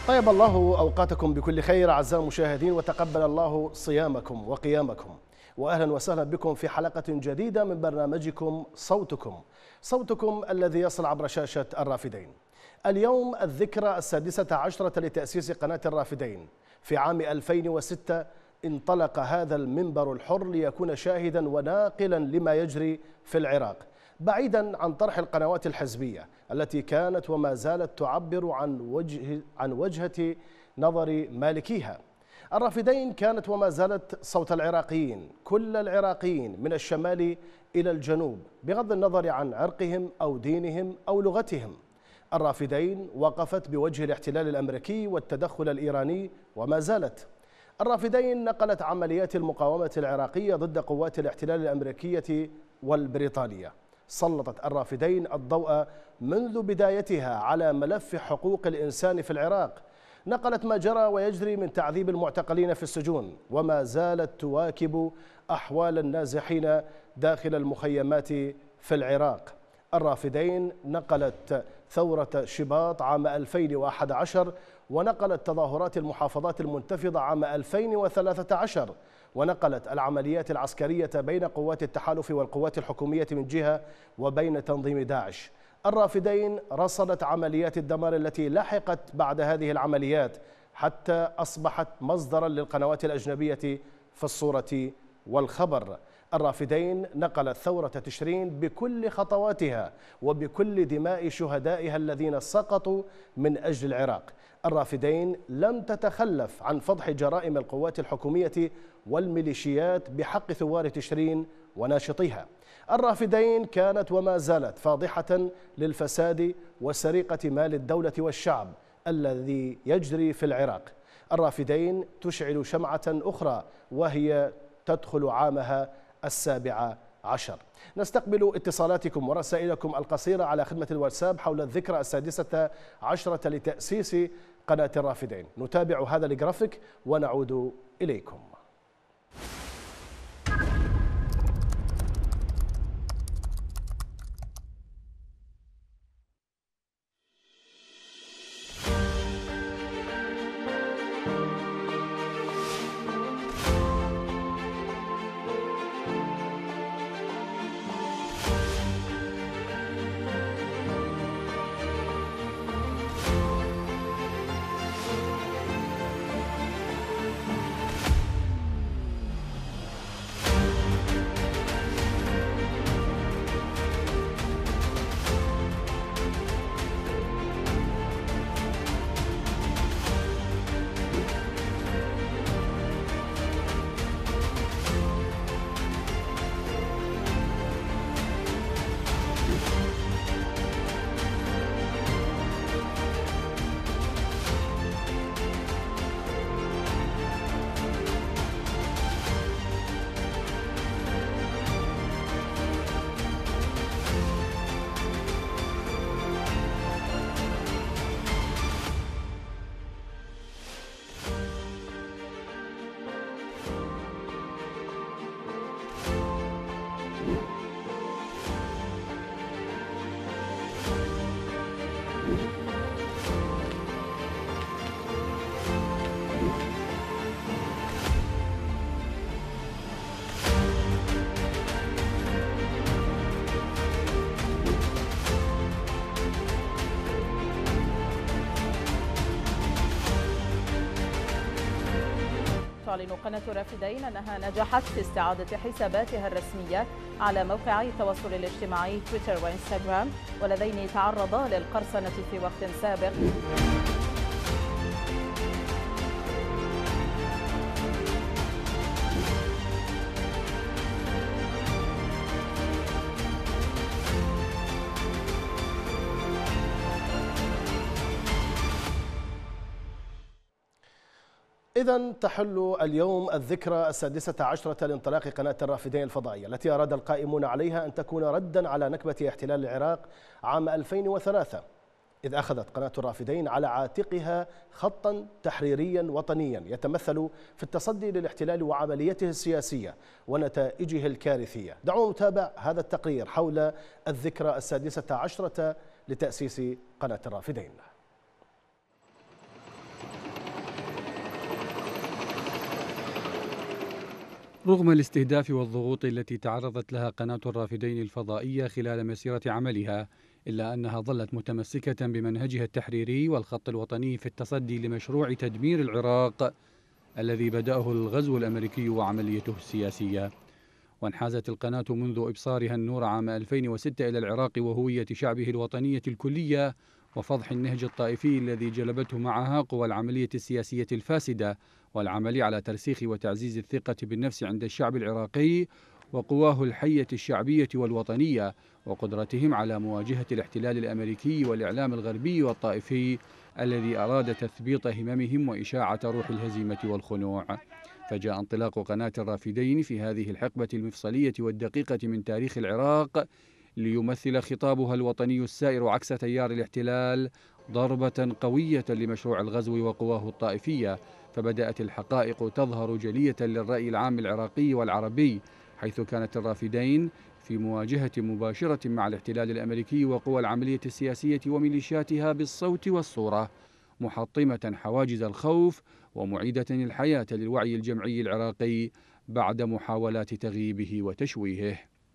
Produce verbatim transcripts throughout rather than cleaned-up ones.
طيب الله أوقاتكم بكل خير أعزائي المشاهدين، وتقبل الله صيامكم وقيامكم، وأهلا وسهلا بكم في حلقة جديدة من برنامجكم صوتكم صوتكم الذي يصل عبر شاشة الرافدين. اليوم الذكرى السادسة عشرة لتأسيس قناة الرافدين. في عام ألفين وستة انطلق هذا المنبر الحر ليكون شاهدا وناقلا لما يجري في العراق، بعيدا عن طرح القنوات الحزبية التي كانت وما زالت تعبر عن وجه عن وجهة نظر مالكيها. الرافدين كانت وما زالت صوت العراقيين، كل العراقيين من الشمال إلى الجنوب، بغض النظر عن عرقهم أو دينهم أو لغتهم. الرافدين وقفت بوجه الاحتلال الأمريكي والتدخل الإيراني وما زالت. الرافدين نقلت عمليات المقاومة العراقية ضد قوات الاحتلال الأمريكية والبريطانية. سلطت الرافدين الضوء منذ بدايتها على ملف حقوق الإنسان في العراق، نقلت ما جرى ويجري من تعذيب المعتقلين في السجون، وما زالت تواكب أحوال النازحين داخل المخيمات في العراق. الرافدين نقلت ثورة شباط عام ألفين وأحد عشر، ونقلت تظاهرات المحافظات المنتفضة عام ألفين وثلاثة عشر، ونقلت العمليات العسكرية بين قوات التحالف والقوات الحكومية من جهة وبين تنظيم داعش. الرافدين رصدت عمليات الدمار التي لحقت بعد هذه العمليات، حتى أصبحت مصدرا للقنوات الأجنبية في الصورة والخبر. الرافدين نقلت ثورة تشرين بكل خطواتها وبكل دماء شهدائها الذين سقطوا من أجل العراق. الرافدين لم تتخلف عن فضح جرائم القوات الحكومية والميليشيات بحق ثوار تشرين وناشطيها. الرافدين كانت وما زالت فاضحة للفساد وسرقة مال الدولة والشعب الذي يجري في العراق. الرافدين تشعل شمعة أخرى وهي تدخل عامها السابع عشر. نستقبل اتصالاتكم ورسائلكم القصيرة على خدمة الواتساب حول الذكرى السادسة عشرة لتأسيس قناة الرافدين. نتابع هذا الجرافيك ونعود إليكم. تعلن قناة الرافدين أنها نجحت في استعادة حساباتها الرسمية على موقعي التواصل الاجتماعي تويتر وإنستغرام، واللذين تعرضا للقرصنة في وقت سابق. إذن تحل اليوم الذكرى السادسة عشرة لانطلاق قناة الرافدين الفضائية، التي أراد القائمون عليها أن تكون ردا على نكبة احتلال العراق عام ألفين وثلاثة، إذ أخذت قناة الرافدين على عاتقها خطا تحريريا وطنيا يتمثل في التصدي للاحتلال وعمليته السياسية ونتائجه الكارثية. دعونا نتابع هذا التقرير حول الذكرى السادسة عشرة لتأسيس قناة الرافدين. رغم الاستهداف والضغوط التي تعرضت لها قناة الرافدين الفضائية خلال مسيرة عملها، إلا أنها ظلت متمسكة بمنهجها التحريري والخط الوطني في التصدي لمشروع تدمير العراق الذي بدأه الغزو الأمريكي وعمليته السياسية. وانحازت القناة منذ إبصارها النور عام ألفين وستة إلى العراق وهوية شعبه الوطنية الكلية وفضح النهج الطائفي الذي جلبته معها قوى العملية السياسية الفاسدة، والعمل على ترسيخ وتعزيز الثقة بالنفس عند الشعب العراقي وقواه الحية الشعبية والوطنية وقدرتهم على مواجهة الاحتلال الأمريكي والإعلام الغربي والطائفي الذي أراد تثبيط هممهم وإشاعة روح الهزيمة والخنوع. فجاء انطلاق قناة الرافدين في هذه الحقبة المفصلية والدقيقة من تاريخ العراق ليمثل خطابها الوطني السائر عكس تيار الاحتلال ضربة قوية لمشروع الغزو وقواه الطائفية. فبدأت الحقائق تظهر جلية للرأي العام العراقي والعربي، حيث كانت الرافدين في مواجهة مباشرة مع الاحتلال الأمريكي وقوى العملية السياسية وميليشياتها بالصوت والصورة، محطمة حواجز الخوف ومعيدة الحياة للوعي الجمعي العراقي بعد محاولات تغييبه وتشويهه.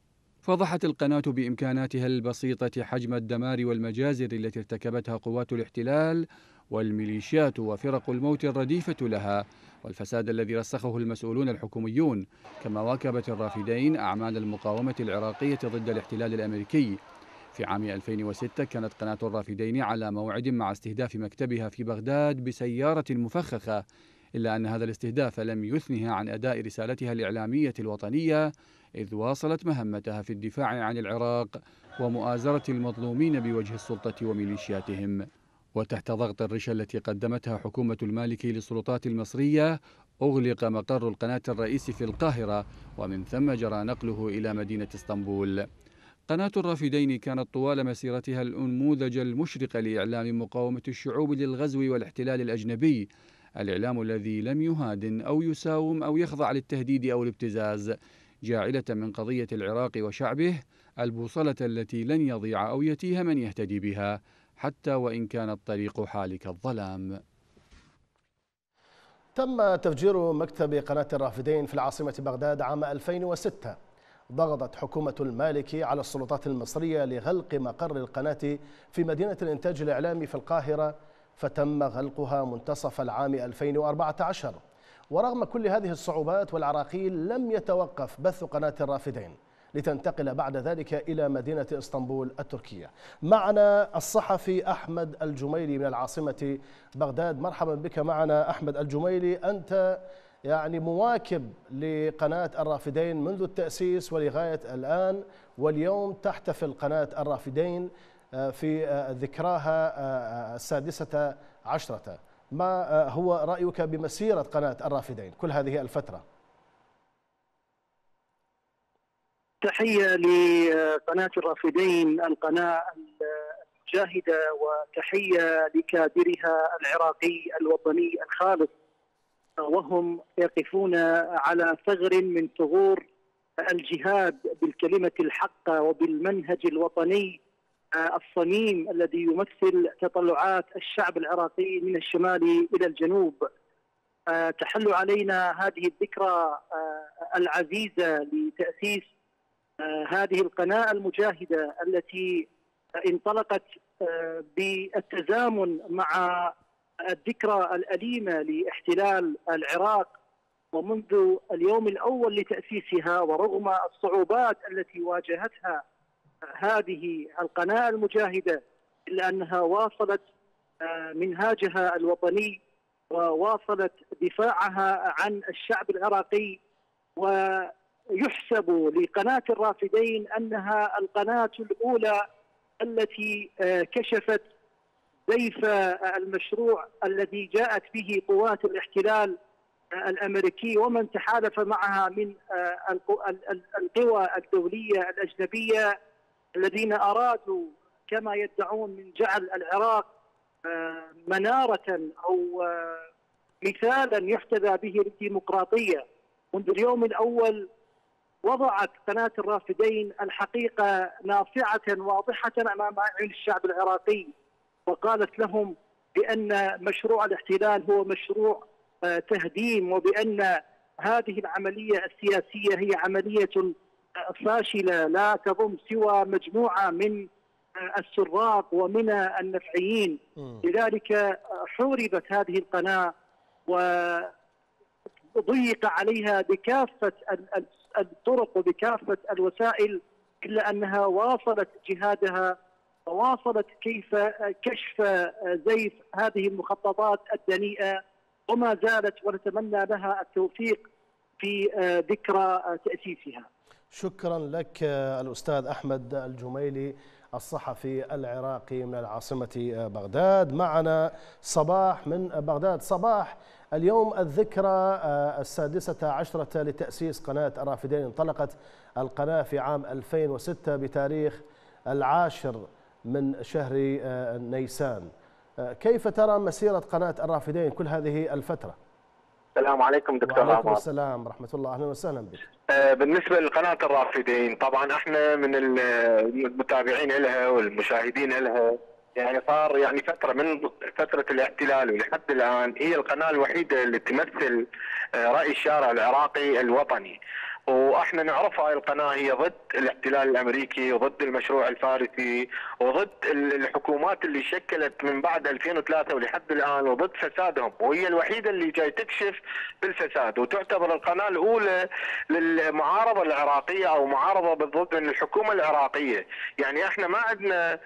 فضحت القناة بإمكاناتها البسيطة حجم الدمار والمجازر التي ارتكبتها قوات الاحتلال والميليشيات وفرق الموت الرديفة لها، والفساد الذي رسخه المسؤولون الحكوميون. كما واكبت الرافدين أعمال المقاومة العراقية ضد الاحتلال الأمريكي. في عام ألفين وستة كانت قناة الرافدين على موعد مع استهداف مكتبها في بغداد بسيارة مفخخة، إلا أن هذا الاستهداف لم يثنها عن أداء رسالتها الإعلامية الوطنية، إذ واصلت مهمتها في الدفاع عن العراق ومؤازرة المظلومين بوجه السلطة وميليشياتهم. وتحت ضغط الرشا التي قدمتها حكومة المالكي للسلطات المصرية، أغلق مقر القناة الرئيسي في القاهرة، ومن ثم جرى نقله إلى مدينة اسطنبول. قناة الرافدين كانت طوال مسيرتها الأنموذج المشرق لإعلام مقاومة الشعوب للغزو والاحتلال الأجنبي، الإعلام الذي لم يهادن أو يساوم أو يخضع للتهديد أو الابتزاز، جاعلة من قضية العراق وشعبه البوصلة التي لن يضيع أو يتيه من يهتدي بها، حتى وإن كان الطريق حالك الظلام. تم تفجير مكتب قناة الرافدين في العاصمة بغداد عام ألفين وستة. ضغطت حكومة المالكي على السلطات المصرية لغلق مقر القناة في مدينة الإنتاج الإعلامي في القاهرة، فتم غلقها منتصف العام ألفين وأربعة عشر. ورغم كل هذه الصعوبات والعراقيل لم يتوقف بث قناة الرافدين، لتنتقل بعد ذلك إلى مدينة اسطنبول التركية. معنا الصحفي أحمد الجميلي من العاصمة بغداد. مرحبا بك معنا أحمد الجميلي، أنت يعني مواكب لقناة الرافدين منذ التأسيس ولغاية الآن، واليوم تحتفل قناة الرافدين في ذكراها السادسة عشرة. ما هو رأيك بمسيرة قناة الرافدين كل هذه الفترة؟ تحية لقناة الرافدين القناة المجاهدة، وتحية لكادرها العراقي الوطني الخالص، وهم يقفون على ثغر من ثغور الجهاد بالكلمة الحقة وبالمنهج الوطني الصميم الذي يمثل تطلعات الشعب العراقي من الشمال إلى الجنوب. تحل علينا هذه الذكرى العزيزة لتأسيس هذه القناة المجاهدة التي انطلقت بالتزامن مع الذكرى الأليمة لاحتلال العراق، ومنذ اليوم الأول لتأسيسها ورغم الصعوبات التي واجهتها هذه القناة المجاهدة، إلا أنها واصلت منهاجها الوطني وواصلت دفاعها عن الشعب العراقي. ويحسب لقناة الرافدين أنها القناة الأولى التي كشفت زيف المشروع الذي جاءت به قوات الاحتلال الأمريكي ومن تحالف معها من القوى الدولية الأجنبية الذين أرادوا كما يدعون من جعل العراق منارة أو مثالا يحتذى به للديمقراطية. منذ اليوم الأول وضعت قناة الرافدين الحقيقة ناصعة واضحة أمام أعين الشعب العراقي، وقالت لهم بأن مشروع الاحتلال هو مشروع تهديم، وبأن هذه العملية السياسية هي عملية فاشلة لا تضم سوى مجموعة من السراق ومن النفعيين. لذلك حوربت هذه القناة وضيق عليها بكافة الطرق وبكافة الوسائل، إلا أنها واصلت جهادها وواصلت كيف كشف زيف هذه المخططات الدنيئة، وما زالت، ونتمنى لها التوفيق في ذكرى تأسيسها. شكرا لك الأستاذ أحمد الجميلي الصحفي العراقي من العاصمة بغداد. معنا صباح من بغداد. صباح، اليوم الذكرى السادسة عشرة لتأسيس قناة الرافدين. انطلقت القناة في عام ألفين وستة بتاريخ العاشر من شهر نيسان. كيف ترى مسيرة قناة الرافدين كل هذه الفترة؟ السلام عليكم دكتور. وعليكم السلام ورحمة الله، أهلا وسهلا بك. بالنسبة لقناة الرافدين، طبعا احنا من المتابعين لها والمشاهدين لها، يعني صار يعني فترة من فترة الاحتلال ولحد الآن هي القناة الوحيدة اللي تمثل رأي الشارع العراقي الوطني. واحنا نعرف هاي القناه هي ضد الاحتلال الامريكي وضد المشروع الفارسي وضد الحكومات اللي شكلت من بعد ألفين وثلاثة ولحد الان وضد فسادهم، وهي الوحيده اللي جاي تكشف بالفساد، وتعتبر القناه الاولى للمعارضه العراقيه او معارضه ضد الحكومه العراقيه. يعني احنا ما عندنا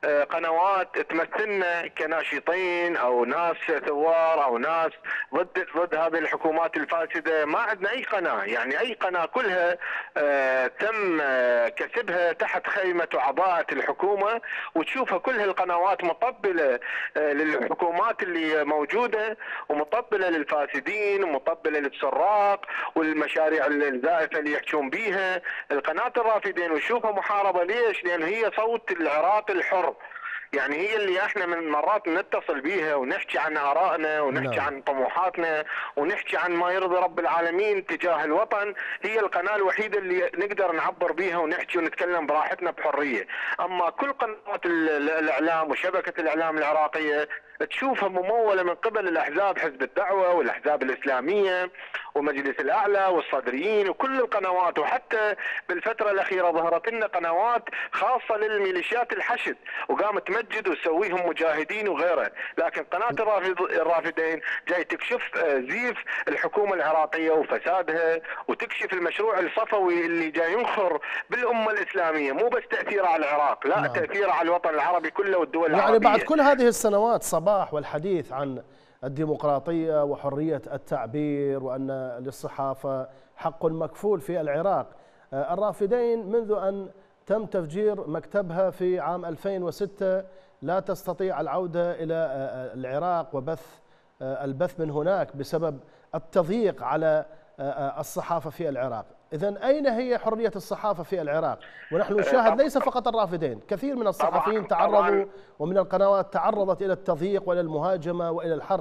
قنوات تمثلنا كناشطين او ناس ثوار او ناس ضد ضد هذه الحكومات الفاسده. ما عندنا اي قناه، يعني اي قناه كلها آه تم آه كسبها تحت خيمه وعباءه الحكومه، وتشوفها كلها القنوات مطبله آه للحكومات اللي موجوده ومطبله للفاسدين ومطبله للسراق والمشاريع الزائفه اللي يحكون بيها. القناه الرافدين وشوفها محاربه. ليش؟ لان هي صوت العراق الحر، يعني هي اللي احنا من مرات نتصل بيها ونحكي عن آرائنا ونحكي عن طموحاتنا ونحكي عن ما يرضي رب العالمين تجاه الوطن. هي القناة الوحيدة اللي نقدر نعبر بيها ونحكي ونتكلم براحتنا بحرية. اما كل قنوات الاعلام وشبكة الاعلام العراقية تشوفها ممولة من قبل الاحزاب، حزب الدعوة والاحزاب الاسلامية ومجلس الاعلى والصدريين وكل القنوات. وحتى بالفترة الاخيرة ظهرت لنا قنوات خاصة للميليشيات الحشد وقامت تمجد وتسويهم مجاهدين وغيره، لكن قناة الرافدين جاي تكشف زيف الحكومة العراقية وفسادها، وتكشف المشروع الصفوي اللي جاي ينخر بالأمة الإسلامية، مو بس تأثير على العراق، لا نعم. تأثير على الوطن العربي كله والدول يعني العربية. بعد كل هذه السنوات صباح والحديث عن الديمقراطية وحرية التعبير وأن للصحافة حق مكفول في العراق، الرافدين منذ أن تم تفجير مكتبها في عام ألفين وستة لا تستطيع العودة إلى العراق وبث البث من هناك بسبب التضييق على الصحافة في العراق. إذن أين هي حرية الصحافة في العراق؟ ونحن نشاهد ليس فقط الرافدين، كثير من الصحفيين تعرضوا ومن القنوات تعرضت إلى التضييق وإلى المهاجمة وإلى الحرق.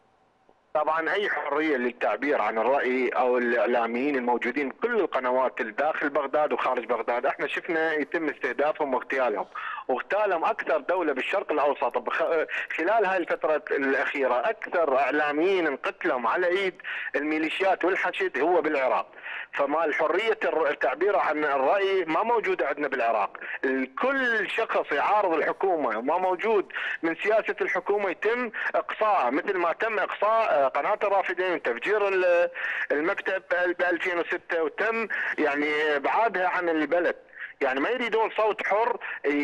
طبعا اي حريه للتعبير عن الراي او الاعلاميين الموجودين كل القنوات داخل بغداد وخارج بغداد، احنا شفنا يتم استهدافهم واغتيالهم، واغتالهم اكثر دوله بالشرق الاوسط خلال هاي الفتره الاخيره. اكثر اعلاميين انقتلهم على ايد الميليشيات والحشد هو بالعراق. فما الحريه التعبير عن الراي ما موجوده عندنا بالعراق. كل شخص يعارض الحكومه وما موجود من سياسه الحكومه يتم اقصاءه، مثل ما تم اقصاء قناة الرافدين تفجير المكتب ب ألفين وستة وتم يعني ابعادها عن البلد. يعني ما يريدون صوت حر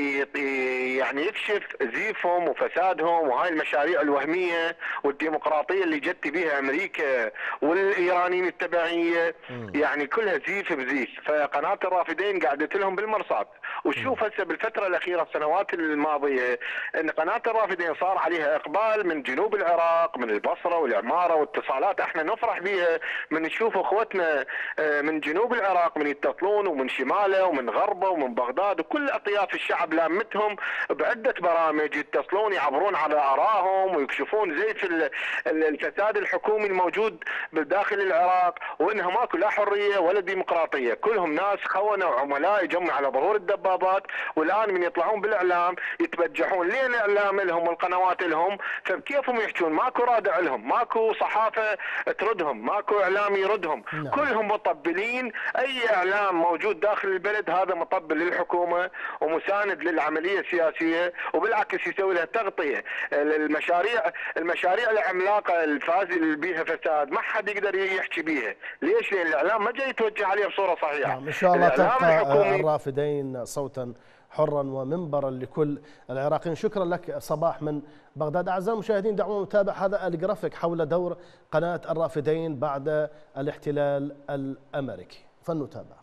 يعني يكشف زيفهم وفسادهم وهاي المشاريع الوهمية والديمقراطية اللي جت بها أمريكا والإيرانيين التبعية، يعني كلها زيف بزيف. فقناة الرافدين قعدت لهم بالمرصاد. وشوف هسه بالفترة الأخيرة السنوات الماضية أن قناة الرافدين صار عليها إقبال من جنوب العراق، من البصرة والعمارة واتصالات احنا نفرح بها من نشوف اخوتنا من جنوب العراق من يتصلون ومن شماله ومن غربه ومن بغداد وكل اطياف الشعب لامتهم بعده برامج يتصلون يعبرون على ارائهم ويكشفون زيف الفساد الحكومي الموجود بداخل العراق، وانها ماكو لا حريه ولا ديمقراطيه، كلهم ناس خونه وعملاء يجمعوا على ظهور الدبابات، والان من يطلعون بالاعلام يتبجحون لين اعلام لهم والقنوات لهم، فبكيفهم يحجون؟ ماكو رادع لهم، ماكو صحافه تردهم، ماكو اعلام يردهم، نعم. كلهم مطبلين، اي اعلام موجود داخل البلد هذا مطبل للحكومه ومساند للعمليه السياسيه، وبالعكس يسوي لها تغطيه. المشاريع المشاريع العملاقه الفازي اللي بيها فساد ما حد يقدر يحكي بيها، ليش؟ لان الاعلام ما جاي يتوجه عليها بصوره صحيحه. نعم ان شاء الله تبقى الرافدين صوتا حرا ومنبرا لكل العراقيين. شكرا لك صباح من بغداد. اعزائي المشاهدين دعونا نتابع هذا الجرافيك حول دور قناه الرافدين بعد الاحتلال الامريكي، فلنتابع.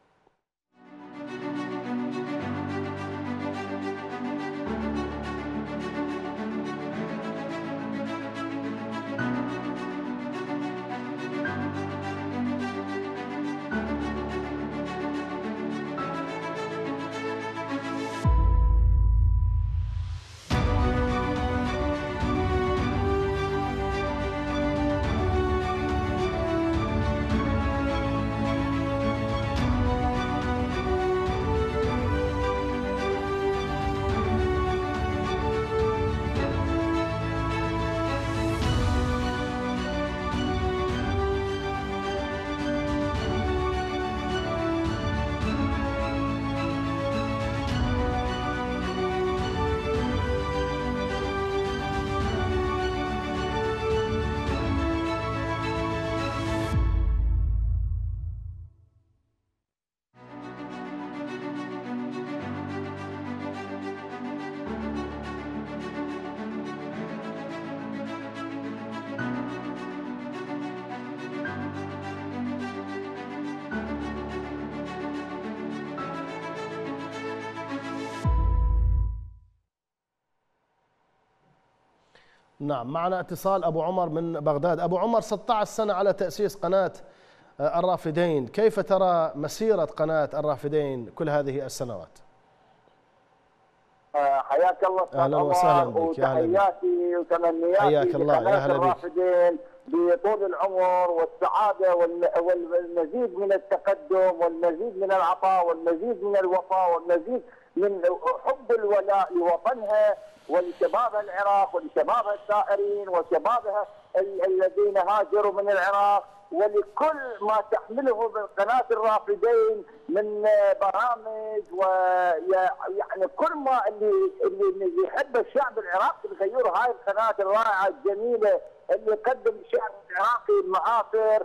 نعم معنا اتصال أبو عمر من بغداد. أبو عمر، ستة عشر سنة على تأسيس قناة الرافدين، كيف ترى مسيرة قناة الرافدين كل هذه السنوات؟ حياك الله أهلا وسهلا بك. وتحياتي وتمنياتي لقناة الرافدين بطول العمر والسعادة والمزيد من التقدم والمزيد من العطاء والمزيد من الوفاء والمزيد من حب الولاء لوطنها ولشبابها العراق ولشبابها الثائرين وشبابها الذين هاجروا من العراق، ولكل ما تحمله من قناة الرافدين من برامج، ويعني كل ما اللي اللي يحب الشعب العراقي بغير هاي القناة الرائعة الجميلة اللي يقدم الشعب العراقي المعاصر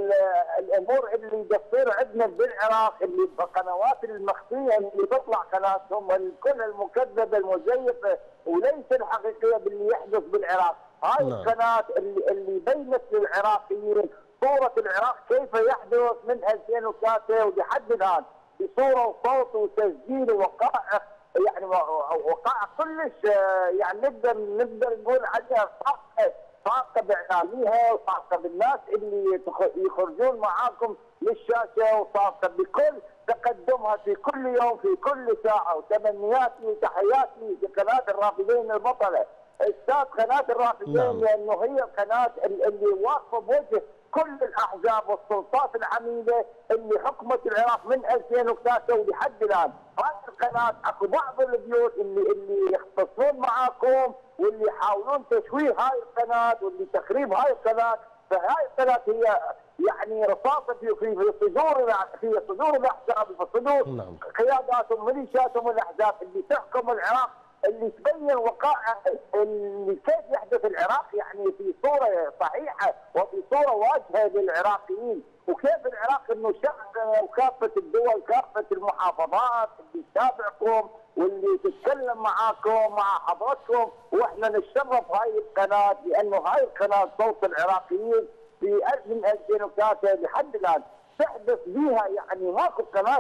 والامور اللي تصير عندنا بالعراق، اللي القنوات المخفيه اللي تطلع قناتهم والكل المكذبه المزيفه وليس الحقيقيه باللي يحدث بالعراق. هاي لا. القناه اللي اللي بينت للعراقيين صوره العراق كيف يحدث من ألفين وثلاثة ولحد الان بصوره وصوت وتسجيل ووقائع، يعني وقائع كلش يعني نقدر نقدر نقول عنها صح خاصة بإعلاميها وخاصة بالناس اللي يخرجون معاكم للشاشة وخاصة بكل تقدمها في كل يوم في كل ساعة، وتمنياتي وتحياتي لقناة الرافدين البطلة استاذ قناة الرافدين، نعم. لأنه هي القناة اللي واقفة بوجه كل الأحزاب والسلطات العميلة اللي حكمت العراق من ألفين وثلاثة ولحد الآن. هذه القناة اكو بعض البيوت اللي اللي يختصون معاكم واللي يحاولون تشويه هاي القناة واللي تخريب هاي القناة، فهاي القناة هي يعني رصاصة في في صدور في صدور الأحزاب وفي صدور نعم. قياداتهم وميليشياتهم الأحزاب اللي تحكم العراق، اللي تبين وقائع اللي كيف يحدث العراق يعني في صورة صحيحة وفي صورة واجهة للعراقيين، وكيف العراق انه شعب وكافة الدول كافة المحافظات اللي تتابعكم واللي تتكلم معاكم مع حضرتكم، واحنا نتشرف هاي القناة لانه هاي القناة صوت العراقيين في من ألفين وثلاثة لحد الان تحدث بها، يعني ماكو قناه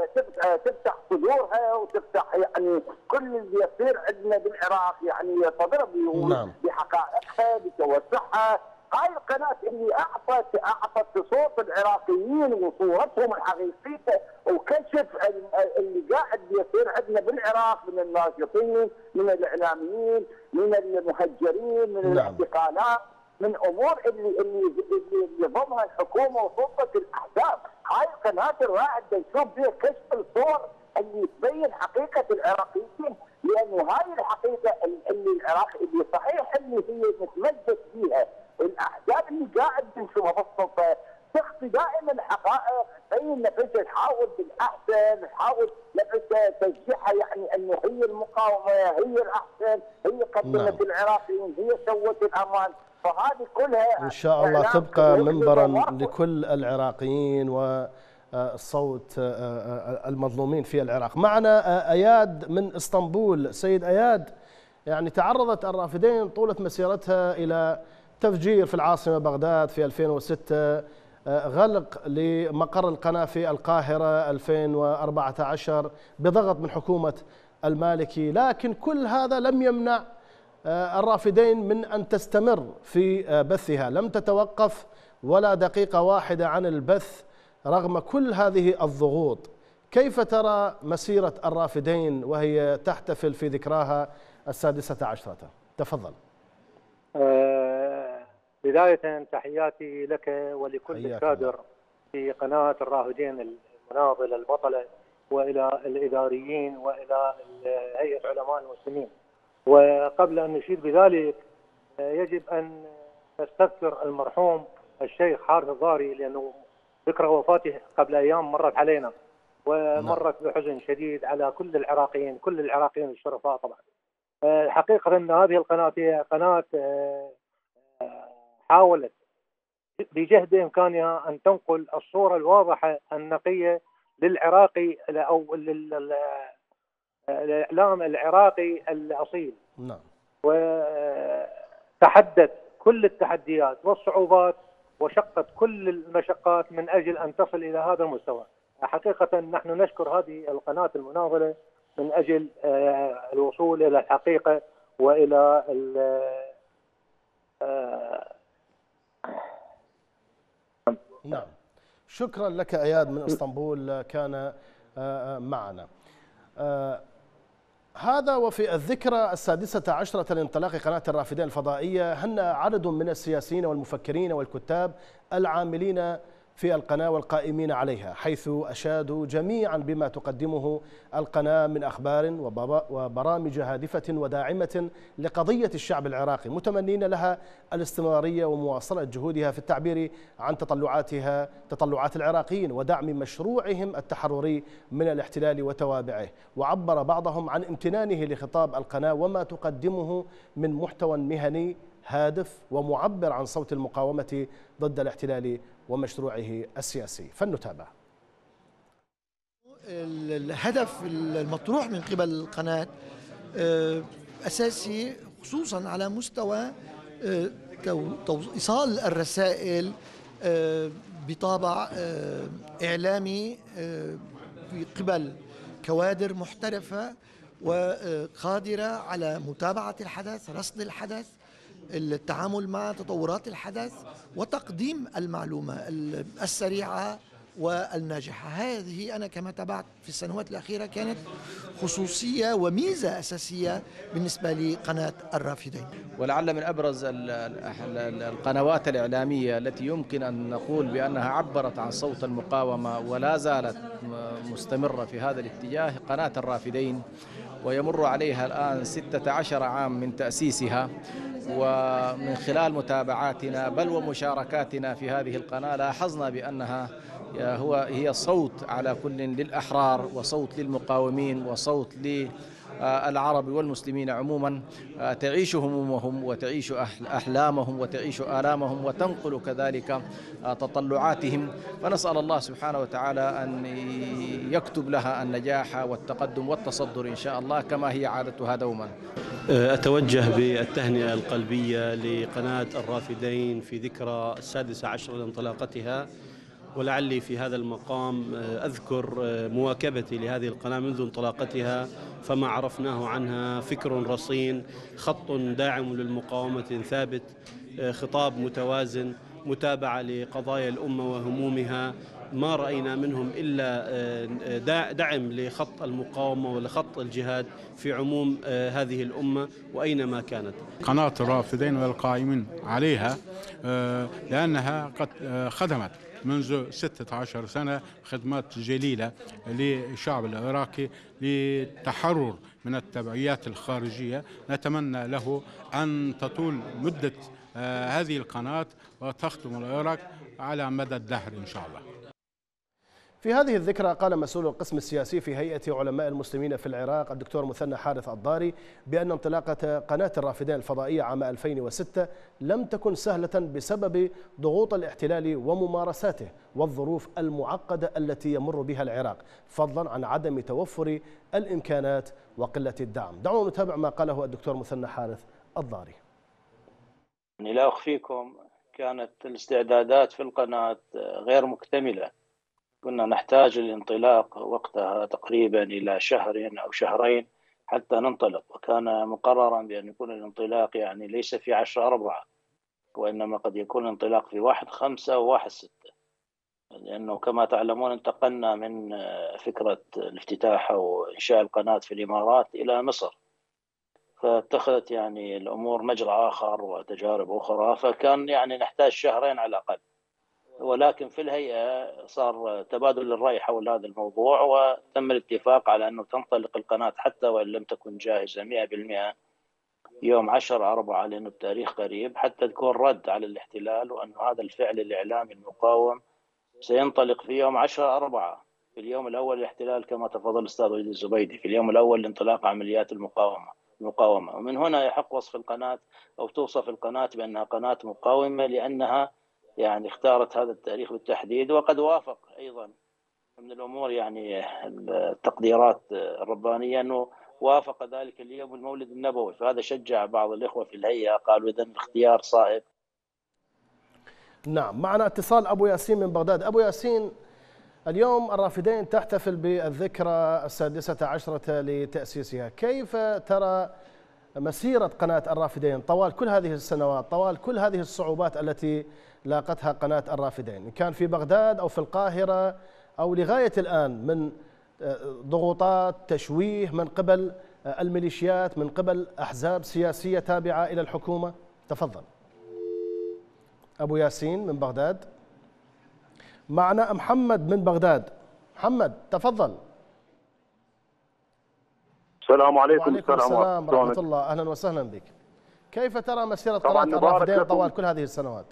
تفتح صدورها وتفتح يعني كل اللي يصير عندنا بالعراق يعني تضرب نعم. بحقائقها بتوسعها هاي القناه اللي اعطت اعطت صوت العراقيين وصورتهم الحقيقيه وكشف اللي قاعد بيصير عندنا بالعراق من الناشطين، من الاعلاميين، من المهجرين، من نعم. الاعتقالات، من امور اللي اللي اللي يضمها الحكومه وسلطه الاحزاب. هاي القناه الواحد نشوف فيها كشف الصور اللي تبين حقيقه العراقيين، لانه هاي الحقيقه اللي العراق اللي صحيح اللي هي نتمجد فيها الاحزاب اللي قاعد نشوفها بالسلطه تخفي دائما الحقائق، تبين نفسها تحاول بالاحسن، تحاول نفسها تشجيعها يعني انه هي المقاومه، هي الاحسن، هي قدمت نعم. العراقيين، هي سوت الامان، فهذه كلها ان شاء الله تبقى منبرا لكل العراقيين وصوت المظلومين في العراق. معنا اياد من اسطنبول. سيد اياد، يعني تعرضت الرافدين طولة مسيرتها الى تفجير في العاصمه بغداد في ألفين وستة، غلق لمقر القناه في القاهره ألفين وأربعة عشر بضغط من حكومه المالكي، لكن كل هذا لم يمنع الرافدين من أن تستمر في بثها، لم تتوقف ولا دقيقة واحدة عن البث رغم كل هذه الضغوط. كيف ترى مسيرة الرافدين وهي تحتفل في ذكراها السادسة عشرة؟ تفضل. آه بداية تحياتي لك ولكل الكادر في قناة الرافدين المناضلة البطلة، وإلى الإداريين وإلى هيئة علماء المسلمين. وقبل أن نشير بذلك يجب أن نستذكر المرحوم الشيخ حارث الضاري، لأنه ذكرى وفاته قبل أيام مرت علينا ومرت بحزن شديد على كل العراقيين، كل العراقيين الشرفاء طبعا. حقيقة أن هذه القناة هي قناة حاولت بجهد إمكانها أن تنقل الصورة الواضحة النقية للعراقي أو الإعلام العراقي الأصيل. نعم. وتحدت كل التحديات والصعوبات وشقت كل المشقات من أجل أن تصل إلى هذا المستوى. حقيقة نحن نشكر هذه القناة المناضلة من أجل الوصول إلى الحقيقة وإلى نعم. شكرا لك أياد من اسطنبول، كان معنا. هذا وفي الذكرى السادسة عشرة لانطلاق قناة الرافدين الفضائية، هن عدد من السياسيين والمفكرين والكتاب العاملين في القناة والقائمين عليها، حيث أشادوا جميعا بما تقدمه القناة من أخبار وبرامج هادفة وداعمة لقضية الشعب العراقي، متمنين لها الاستمرارية ومواصلة جهودها في التعبير عن تطلعاتها تطلعات العراقيين ودعم مشروعهم التحرري من الاحتلال وتوابعه. وعبر بعضهم عن امتنانه لخطاب القناة وما تقدمه من محتوى مهني هادف ومعبر عن صوت المقاومة ضد الاحتلال ومشروعه السياسي. فلنتابع. الهدف المطروح من قبل القناة أساسي، خصوصا على مستوى إيصال الرسائل بطابع إعلامي في قبل كوادر محترفة وقادرة على متابعة الحدث، رصد الحدث، التعامل مع تطورات الحدث وتقديم المعلومة السريعة والناجحة. هذه أنا كما تابعت في السنوات الأخيرة كانت خصوصية وميزة أساسية بالنسبة لقناة الرافدين. ولعل من أبرز القنوات الإعلامية التي يمكن أن نقول بأنها عبرت عن صوت المقاومة ولا زالت مستمرة في هذا الاتجاه قناة الرافدين، ويمر عليها الآن ستة عشر عام من تأسيسها. ومن خلال متابعاتنا بل ومشاركاتنا في هذه القناة لاحظنا بأنها هو هي صوت على كل للأحرار وصوت للمقاومين وصوت للعرب والمسلمين عموما، تعيش همومهم وتعيش أحلامهم وتعيش آلامهم وتنقل كذلك تطلعاتهم. فنسأل الله سبحانه وتعالى أن يكتب لها النجاح والتقدم والتصدر إن شاء الله كما هي عادتها دوما. أتوجه بالتهنئة القلبية لقناة الرافدين في ذكرى السادسة عشر لانطلاقتها، ولعلي في هذا المقام أذكر مواكبتي لهذه القناة منذ انطلاقتها، فما عرفناه عنها فكر رصين، خط داعم للمقاومة ثابت، خطاب متوازن، متابعة لقضايا الأمة وهمومها. ما رأينا منهم إلا دعم لخط المقاومة ولخط الجهاد في عموم هذه الأمة وأينما كانت. قناة الرافدين والقائمين عليها لأنها قد خدمت منذ ستة عشر سنة خدمات جليلة للشعب العراقي للتحرر من التبعيات الخارجية. نتمنى له أن تطول مدة هذه القناة وتخدم العراق على مدى الدهر إن شاء الله. في هذه الذكرى قال مسؤول القسم السياسي في هيئة علماء المسلمين في العراق الدكتور مثنى حارث الضاري بأن انطلاقة قناة الرافدين الفضائية عام ألفين وستة لم تكن سهلة بسبب ضغوط الاحتلال وممارساته والظروف المعقدة التي يمر بها العراق، فضلا عن عدم توفر الإمكانات وقلة الدعم. دعونا نتابع ما قاله الدكتور مثنى حارث الضاري. لا أخفيكم كانت الاستعدادات في القناة غير مكتملة، كنا نحتاج الانطلاق وقتها تقريبا إلى شهر أو شهرين حتى ننطلق، وكان مقررا بأن يكون الانطلاق يعني ليس في عشرة أربعة وإنما قد يكون الانطلاق في واحد خمسة وواحد ستة، لأنه كما تعلمون انتقلنا من فكرة الافتتاح أو إنشاء القناة في الإمارات إلى مصر، فاتخذت يعني الأمور مجرى آخر وتجارب أخرى، فكان يعني نحتاج شهرين على الأقل. ولكن في الهيئة صار تبادل الرأي حول هذا الموضوع وتم الاتفاق على أنه تنطلق القناة حتى وإن لم تكن جاهزة مئة بالمئة يوم عشرة أربعة، لأنه التاريخ قريب، حتى تكون رد على الاحتلال، وأن هذا الفعل الإعلامي المقاوم سينطلق في يوم عشرة أربعة في اليوم الأول للاحتلال كما تفضل الأستاذ وليد الزبيدي، في اليوم الأول لانطلاق عمليات المقاومة المقاومة ومن هنا يحق وصف القناة أو توصف القناة بأنها قناة مقاومة، لأنها يعني اختارت هذا التاريخ بالتحديد، وقد وافق أيضا من الأمور يعني التقديرات الربانية أنه وافق ذلك اليوم المولد النبوي، فهذا شجع بعض الإخوة في الهيئة، قالوا إذن الاختيار صائب. نعم، معنا اتصال أبو ياسين من بغداد. أبو ياسين، اليوم الرافدين تحتفل بالذكرى السادسة عشرة لتأسيسها، كيف ترى مسيرة قناة الرافدين طوال كل هذه السنوات، طوال كل هذه الصعوبات التي لاقتها قناة الرافدين، إن كان في بغداد أو في القاهرة أو لغاية الآن، من ضغوطات، تشويه من قبل الميليشيات، من قبل أحزاب سياسية تابعة إلى الحكومة؟ تفضل أبو ياسين من بغداد. معنا محمد من بغداد. محمد تفضل. السلام عليكم. وعليكم السلام ورحمة الله، أهلا وسهلا بك. كيف ترى مسيرة قناة الرافدين طوال كل هذه السنوات؟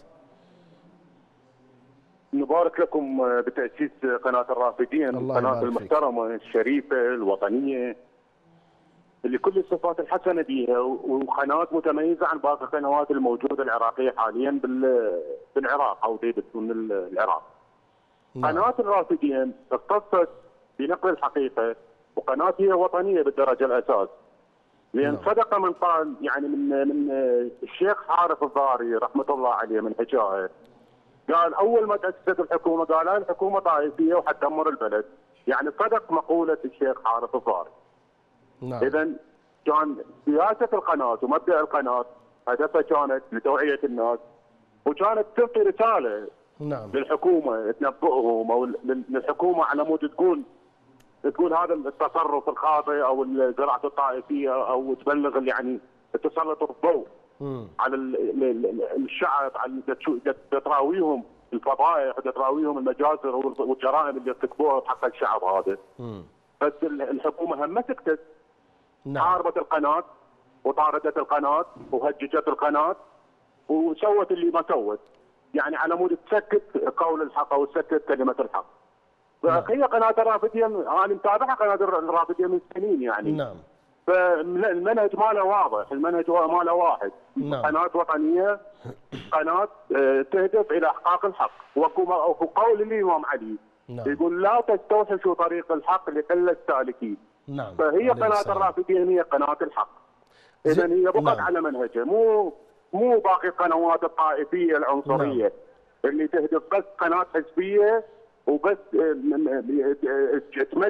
نبارك لكم بتأسيس قناة الرافدين، القناة المحترمة الشريفة الوطنية اللي كل الصفات الحسنة بيها، وقناة متميزة عن باقي القنوات الموجودة العراقية حاليا بالعراق أو من العراق. نعم. قناة الرافدين اختصت بنقل الحقيقة، وقناة هي وطنية بالدرجة الأساس، لأن نعم. صدق من قال يعني من من الشيخ حارث الضاري رحمة الله عليه من حجائه، قال أول ما تأسست الحكومة قال هاي الحكومة طائفية وحتدمر البلد، يعني صدق مقولة الشيخ حارث الضاري. نعم. إذا كان سياسة القناة ومبدأ القناة هدفها كانت لتوعية الناس، وكانت تعطي رسالة نعم. للحكومة تنبئهم، أو للحكومة على مود تقول تقول هذا التصرف الخاطئ أو زراعة الطائفية، أو تبلغ يعني تسلط الضوء على الشعب، على تراويهم الفضائح وتراويهم المجازر والجرائم اللي ارتكبوها بحق الشعب هذا. مم. بس الحكومه هم ما سكتت. نعم. حاربت القناه وطاردت القناه وهججت القناه وسوت اللي ما سوت، يعني على مود تسكت قول الحق او تسكت كلمه الحق. نعم. هي قناه الرافدين انا متابعها قناه الرافدين من سنين يعني. نعم. فالمنهج ماله واضح، المنهج ماله واحد. نعم. قناة وطنية، قناة تهدف إلى إحقاق الحق، وقول الإمام علي. نعم. يقول لا تستوحشوا طريق الحق لقلة السالكين. نعم. فهي قناة الرافدين هي قناة الحق. إذا هي بقت نعم. على منهجه، مو مو باقي القنوات الطائفية العنصرية. نعم. اللي تهدف بس قناة حزبية وبس تمجد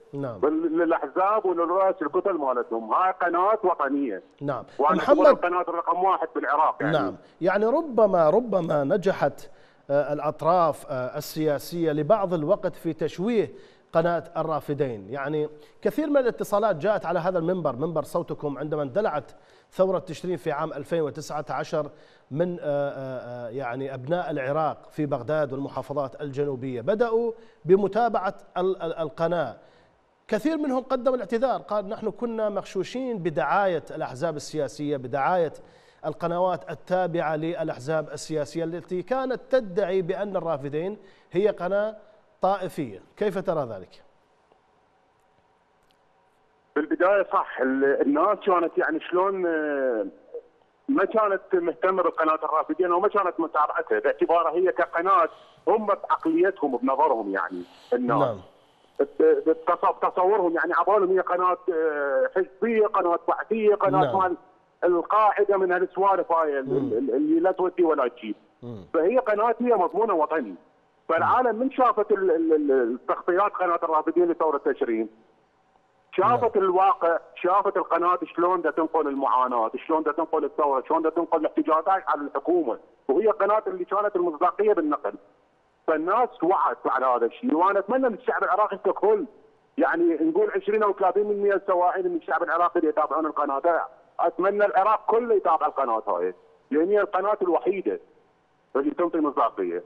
نعم. للاحزاب وللرؤس الكتل مالتهم. هاي قناه وطنيه. نعم. محمد القناه الرقم واحد بالعراق يعني. نعم، يعني ربما ربما نجحت الاطراف السياسيه لبعض الوقت في تشويه قناه الرافدين، يعني كثير من الاتصالات جاءت على هذا المنبر، منبر صوتكم، عندما اندلعت ثوره تشرين في عام ألفين وتسعة عشر من يعني ابناء العراق في بغداد والمحافظات الجنوبيه، بداوا بمتابعه القناه. كثير منهم قدم الاعتذار، قال نحن كنا مغشوشين بدعايه الاحزاب السياسيه، بدعايه القنوات التابعه للاحزاب السياسيه التي كانت تدعي بان الرافدين هي قناه طائفيه، كيف ترى ذلك؟ في البدايه صح، الناس كانت يعني شلون ما كانت مهتمه بقناه الرافدين وما كانت متابعتها باعتبارها هي كقناه هم بعقليتهم بنظرهم يعني الناس. نعم. تصورهم يعني عبالهم هي قناه حزبيه، قناه بعثيه، قناه نعم. مال القاعده من هالسوالف هاي اللي لا تودي ولا تجيب. فهي قناه هي مضمونه وطني. فالعالم من شافت التغطيات قناه الرافدين لثوره تشرين، شافت الواقع، شافت القناه شلون دا تنقل المعاناه، شلون دا تنقل الثوره، شلون دا تنقل الاحتجاجات على الحكومه، وهي قناه اللي كانت المصداقيه بالنقل. فالناس وعت على هذا الشيء، وانا اتمنى من الشعب العراقي ككل يعني نقول عشرين او ثلاثين بالمئة السواعين من الشعب العراقي اللي يتابعون القناه، اتمنى العراق كله يتابع القناه هاي، لان هي القناه الوحيده اللي تنطي مصداقيه.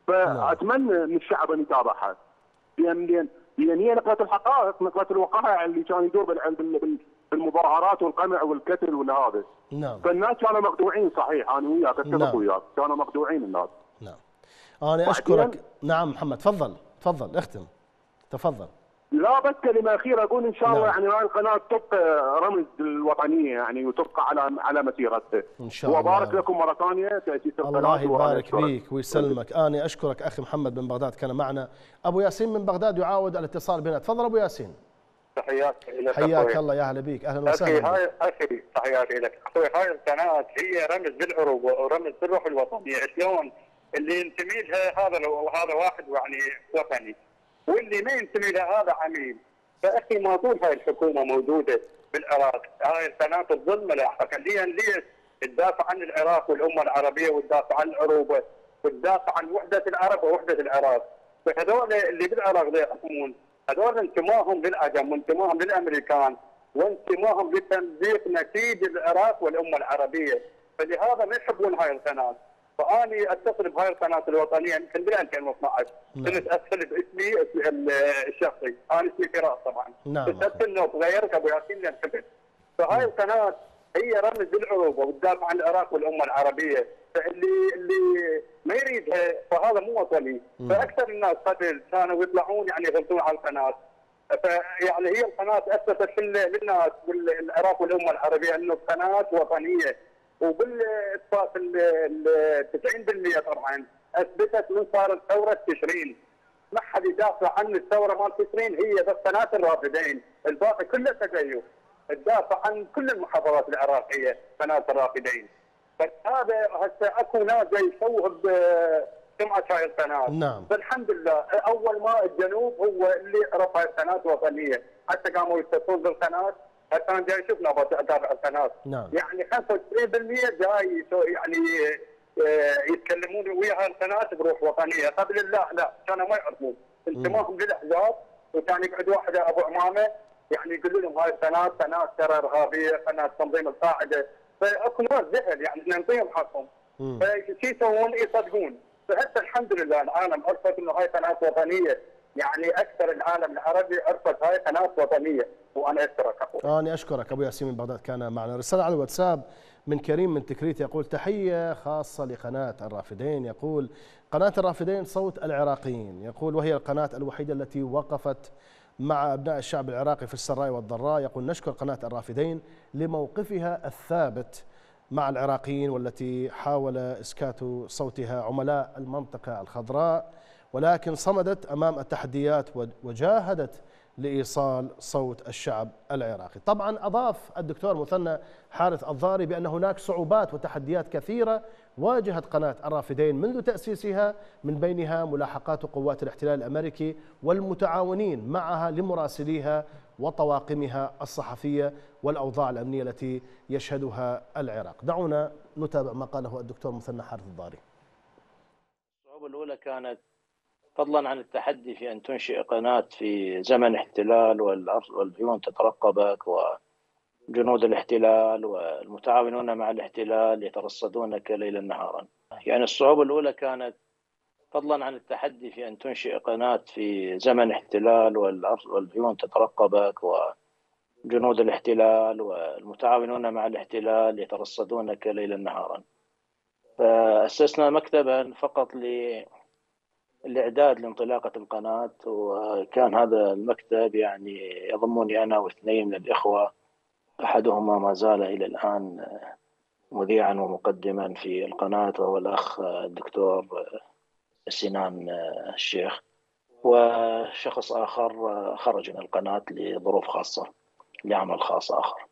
فاتمنى من الشعب ان يتابعها، لان لان لان هي نقله الحقائق، نقله الوقائع اللي كان يدور بالمظاهرات والقمع والقتل والهذا. نعم. فالناس كانوا مخدوعين صحيح، انا وياك اتفق نعم. وياك، كانوا مخدوعين الناس. نعم. انا اشكرك. نعم محمد، تفضل تفضل اختم، تفضل. لا بس كلمه اخيره اقول ان شاء الله نعم. يعني هاي القناه تبقى رمز الوطنيه يعني وتبقى على على مسيرتها ان شاء الله. وبارك لكم مره ثانيه تاسيس القناه. الله يبارك فيك ويسلمك. انا اشكرك اخي محمد من بغداد كان معنا. ابو ياسين من بغداد يعاود الاتصال بنا، تفضل ابو ياسين. تحياتي لك. حياك الله، يا اهلا بك، اهلا وسهلا. اخي هاي اخي تحياتي لك اخوي. هاي القناه هي رمز بالعروبه ورمز بالروح الوطنيه، شلون اللي ينتمي لها هذا وهذا واحد يعني وطني، واللي ما ينتمي لها هذا عميل. فاخي ما طول هاي الحكومه موجوده بالعراق، هاي القناه تظل ملاحقا، ليش؟ تدافع عن العراق والامه العربيه، وتدافع عن العروبه، وتدافع عن وحده العرب ووحده العراق. فهذول اللي بالعراق ذي يحكمون، هذول انتمائهم للعجم وانتمائهم للامريكان وانتمائهم لتمزيق نسيج العراق والامه العربيه، فلهذا ما يحبون هاي القناه. فاني اتصل بهاي القناه الوطنيه يمكن بال ألفين واثنعش، كنت ادخل باسمي الشخصي، انا اسمي فراس طبعا. نعم. كتبت انه تغيرت ابو ياسين لان كتبت. فهاي القناه هي رمز للعروبه وتدافع عن العراق والامه العربيه، فاللي اللي ما يريدها فهذا مو وطني. فاكثر الناس قبل كانوا يطلعون يعني يغلطون على القناه. فيعني هي القناه اثبتت للناس بالعراق والامه العربيه انه قناه وطنيه، وبالاتفاق ال تسعين بالمئة طبعا اثبتت من صارت ثوره تشرين. ما حد يدافع عن الثوره مال تشرين، هي بس قناه الرافدين، الباقي كله تزيف. تدافع عن كل المحافظات العراقيه قناه الرافدين. فهذا هسه اكو ناس جاي يشوه بسمعه هاي القناه. نعم. فالحمد لله اول ما الجنوب هو اللي رفع القناه وطنيه، حتى قاموا يتصلون بالقناه. هسه انا جاي اشوف نبات اتابع القناه. نعم. يعني خمسة وتسعين بالمئة جاي يعني يتكلمون ويا هاي القناه بروح وطنيه، قبل لا لا كانوا ما يعرفون انتمائهم للاحزاب. وكان يقعد واحد ابو عمامه يعني يقول لهم هاي القناه قناه ترى ارهابيه، قناه تنظيم القاعده. فاكو ناس جهل يعني نعطيهم حقهم. فشي يسوون يصدقون. فهسه الحمد لله العالم عرفت انه هاي قناه وطنيه، يعني اكثر العالم العربي عرفت هاي قناه وطنيه، وانا اشكرك اخوي. انا اشكرك ابو ياسين من بغداد كان معنا. رساله على الواتساب من كريم من تكريت يقول تحيه خاصه لقناه الرافدين، يقول قناه الرافدين صوت العراقيين، يقول وهي القناه الوحيده التي وقفت مع ابناء الشعب العراقي في السراء والضراء. يقول نشكر قناه الرافدين لموقفها الثابت مع العراقيين، والتي حاول اسكات صوتها عملاء المنطقه الخضراء، ولكن صمدت امام التحديات وجاهدت لإيصال صوت الشعب العراقي. طبعا أضاف الدكتور مثنى حارث الضاري بأن هناك صعوبات وتحديات كثيرة واجهت قناة الرافدين منذ تأسيسها، من بينها ملاحقات قوات الاحتلال الأمريكي والمتعاونين معها لمراسليها وطواقمها الصحفية والأوضاع الأمنية التي يشهدها العراق. دعونا نتابع ما قاله الدكتور مثنى حارث الضاري. الصعوبة الأولى كانت فضلا عن التحدي في أن تنشئ قناة في زمن احتلال والعيون تترقبك وجنود الاحتلال والمتعاونون مع الاحتلال يترصدونك ليلا نهارا. يعني الصعوبة الأولى كانت فضلا عن التحدي في أن تنشئ قناة في زمن احتلال والعيون تترقبك وجنود الاحتلال والمتعاونون مع الاحتلال يترصدونك ليلا نهارا. فأسسنا مكتبا فقط للإعداد لانطلاقة القناة، وكان هذا المكتب يعني يضمني أنا واثنين من الإخوة، أحدهما ما زال إلى الآن مذيعا ومقدما في القناة وهو الأخ الدكتور سنان الشيخ، وشخص آخر خرج من القناة لظروف خاصة لعمل خاص آخر.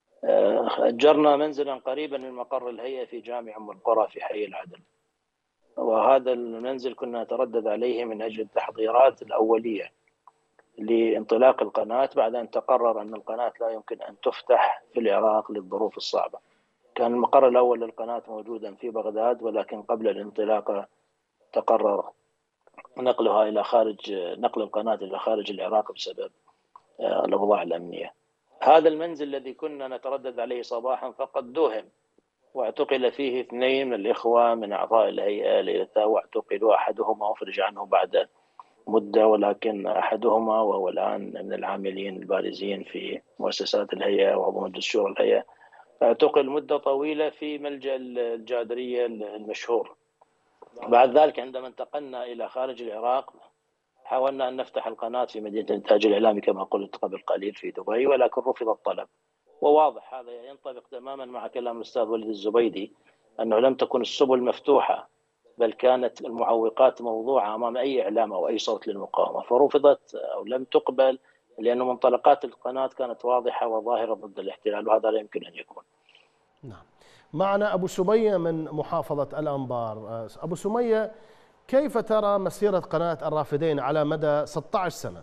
أجرنا منزلا قريبا من مقر الهيئة في جامع أم القرى في حي العدل، وهذا المنزل كنا نتردد عليه من أجل التحضيرات الأولية لانطلاق القناة بعد أن تقرر أن القناة لا يمكن أن تفتح في العراق للظروف الصعبة. كان المقر الأول للقناة موجودا في بغداد، ولكن قبل الانطلاقة تقرر نقلها إلى خارج نقل القناة إلى خارج العراق بسبب الأوضاع الأمنية. هذا المنزل الذي كنا نتردد عليه صباحا فقد دوهم، واعتقل فيه اثنين من الإخوة من أعضاء الهيئة ليلتها، واعتقلوا أحدهما أفرج عنه بعد مدة، ولكن أحدهما وهو الآن من العاملين البارزين في مؤسسات الهيئة وعضو مجلس شورى الهيئة اعتقل مدة طويلة في ملجأ الجادرية المشهور. بعد ذلك عندما انتقلنا إلى خارج العراق حاولنا أن نفتح القناة في مدينة الإنتاج الإعلامي كما قلت قبل قليل في دبي، ولكن رفض الطلب. وواضح هذا ينطبق تماما مع كلام الأستاذ وليد الزبيدي أنه لم تكن السبل مفتوحة، بل كانت المعوقات موضوعة أمام أي إعلام أو أي صوت للمقاومة، فرفضت أو لم تقبل لأن منطلقات القناة كانت واضحة وظاهرة ضد الاحتلال، وهذا لا يمكن أن يكون. نعم. معنا أبو سمية من محافظة الأنبار. أبو سمية، كيف ترى مسيرة قناة الرافدين على مدى ستة عشر سنة؟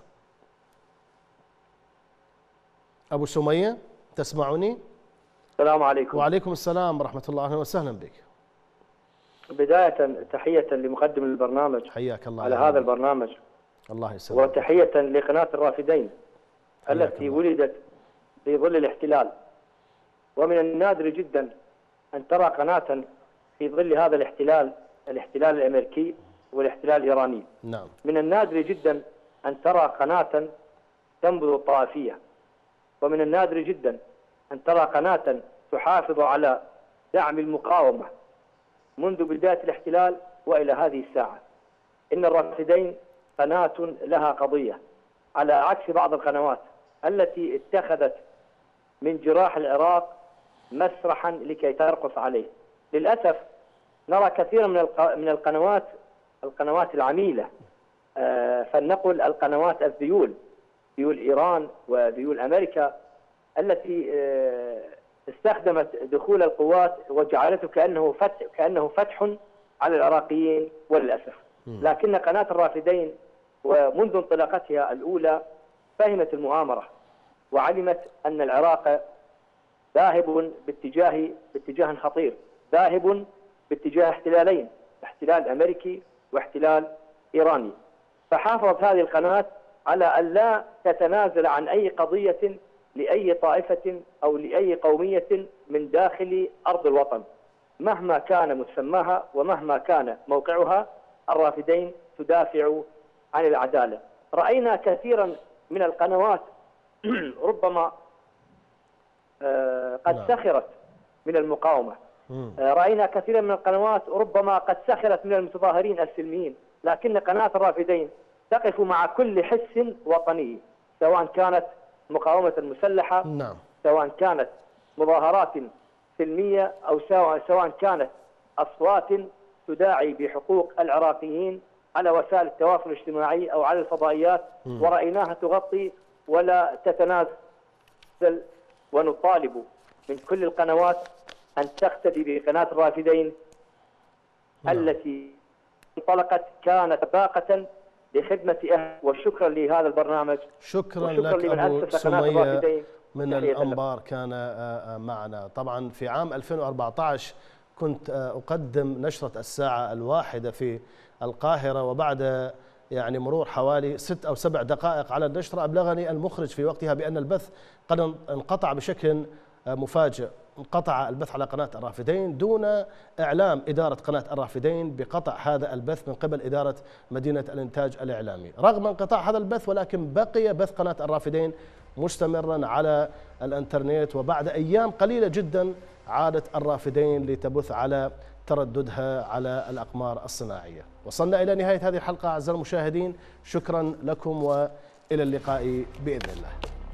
أبو سمية تسمعني؟ السلام عليكم. وعليكم السلام ورحمة الله، أهلا وسهلا بك. بداية تحية لمقدم البرنامج، حياك الله على هذا البرنامج، الله يسلمك، وتحية لقناة الرافدين التي ولدت في ظل الاحتلال. ومن النادر جدا أن ترى قناة في ظل هذا الاحتلال، الاحتلال الأمريكي والاحتلال الإيراني. نعم. من النادر جدا أن ترى قناة تنبذ الطائفية، ومن النادر جدا أن ترى قناة تحافظ على دعم المقاومة منذ بداية الاحتلال وإلى هذه الساعة. إن الرافدين قناة لها قضية، على عكس بعض القنوات التي اتخذت من جراح العراق مسرحا لكي ترقص عليه. للأسف نرى كثيرا من من القنوات القنوات العميلة، فلنقل القنوات الذيول، ذيول إيران وذيول أمريكا، التي استخدمت دخول القوات وجعلته كأنه فتح كأنه فتح على العراقيين وللأسف. لكن قناة الرافدين ومنذ انطلاقتها الأولى فهمت المؤامرة وعلمت أن العراق ذاهب باتجاه باتجاه خطير، ذاهب باتجاه احتلالين، احتلال أمريكي واحتلال إيراني. فحافظت هذه القناة على أن لا تتنازل عن أي قضية لأي طائفة أو لأي قومية من داخل أرض الوطن، مهما كان مسماها ومهما كان موقعها. الرافدين تدافع عن العدالة. رأينا كثيرا من القنوات ربما قد سخرت من المقاومة، رأينا كثيرا من القنوات ربما قد سخرت من المتظاهرين السلميين، لكن قناة الرافدين تقف مع كل حس وطني، سواء كانت مقاومة مسلحة، نعم. سواء كانت مظاهرات سلمية، أو سواء كانت أصوات تداعي بحقوق العراقيين على وسائل التواصل الاجتماعي أو على الفضائيات. م. ورأيناها تغطي ولا تتنازل، ونطالب من كل القنوات أن تقتدي بقناة الرافدين التي انطلقت كانت باقة لخدمة أهل. وشكرا لهذا البرنامج، شكرا لك أبو سمية من الأنبار كان معنا. طبعا في عام ألفين وأربعة عشر كنت أقدم نشرة الساعة الواحدة في القاهرة، وبعد يعني مرور حوالي ست أو سبع دقائق على النشرة أبلغني المخرج في وقتها بأن البث قد انقطع بشكل مفاجئ. انقطع البث على قناة الرافدين دون إعلام إدارة قناة الرافدين بقطع هذا البث من قبل إدارة مدينة الإنتاج الإعلامي. رغم انقطاع هذا البث ولكن بقي بث قناة الرافدين مستمرا على الانترنت، وبعد أيام قليلة جدا عادت الرافدين لتبث على ترددها على الأقمار الصناعية. وصلنا إلى نهاية هذه الحلقة أعزائي المشاهدين، شكرا لكم وإلى اللقاء بإذن الله.